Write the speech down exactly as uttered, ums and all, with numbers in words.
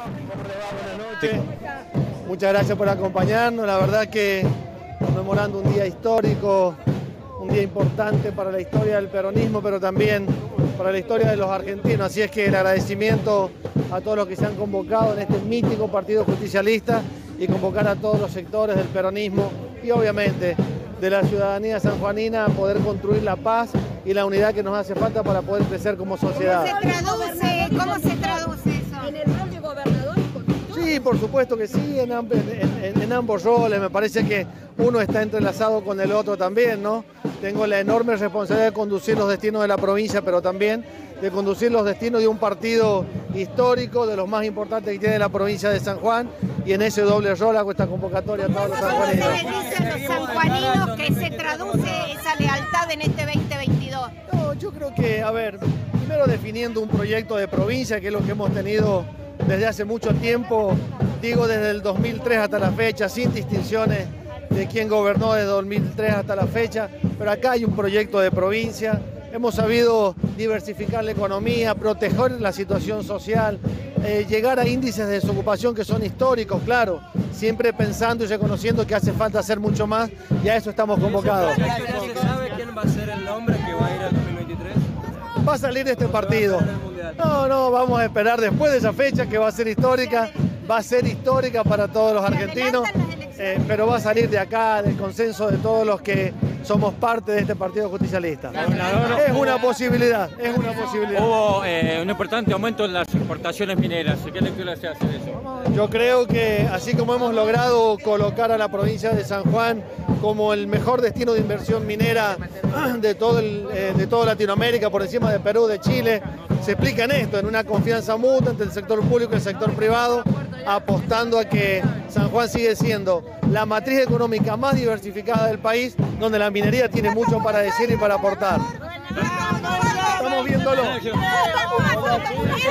Buenas noches. Muchas gracias por acompañarnos. La verdad que conmemorando un día histórico, un día importante para la historia del peronismo, pero también para la historia de los argentinos. Así es que el agradecimiento a todos los que se han convocado en este mítico partido justicialista y convocar a todos los sectores del peronismo y obviamente de la ciudadanía sanjuanina a poder construir la paz y la unidad que nos hace falta para poder crecer como sociedad. ¿Cómo se traduce, ¿Cómo se traduce eso? ¿En el rol de gobernador y conductor? Sí, por supuesto que sí, en, en, en, en ambos roles. Me parece que uno está entrelazado con el otro también, ¿no? Tengo la enorme responsabilidad de conducir los destinos de la provincia, pero también de conducir los destinos de un partido histórico, de los más importantes que tiene la provincia de San Juan, y en ese doble rol hago esta convocatoria a todos los sanjuaninos. ¿Cómo se le dicen los sanjuaninos que se traduce esa lealtad en este veinte veintidós? No, yo creo que, a ver, primero definiendo un proyecto de provincia, que es lo que hemos tenido desde hace mucho tiempo, digo desde el dos mil tres hasta la fecha, sin distinciones de quién gobernó desde dos mil tres hasta la fecha, pero acá hay un proyecto de provincia. Hemos sabido diversificar la economía, proteger la situación social, eh, llegar a índices de desocupación que son históricos, claro, siempre pensando y reconociendo que hace falta hacer mucho más, y a eso estamos convocados. ¿Ya se sabe quién va a ser el nombre que va a ir al dos mil veintitrés? Va a salir de este partido. No, no, vamos a esperar después de esa fecha que va a ser histórica, va a ser histórica para todos los argentinos, eh, pero va a salir de acá, del consenso de todos los que somos parte de este partido justicialista. Es una posibilidad, es una posibilidad. Hubo eh, un importante aumento en las exportaciones mineras. ¿Qué lectura se hace de eso? Yo creo que así como hemos logrado colocar a la provincia de San Juan como el mejor destino de inversión minera de, todo el, eh, de toda Latinoamérica, por encima de Perú, de Chile, se explica en esto, en una confianza mutua entre el sector público y el sector privado, apostando a que San Juan sigue siendo la matriz económica más diversificada del país, donde la minería tiene mucho para decir y para aportar. Estamos viéndolo.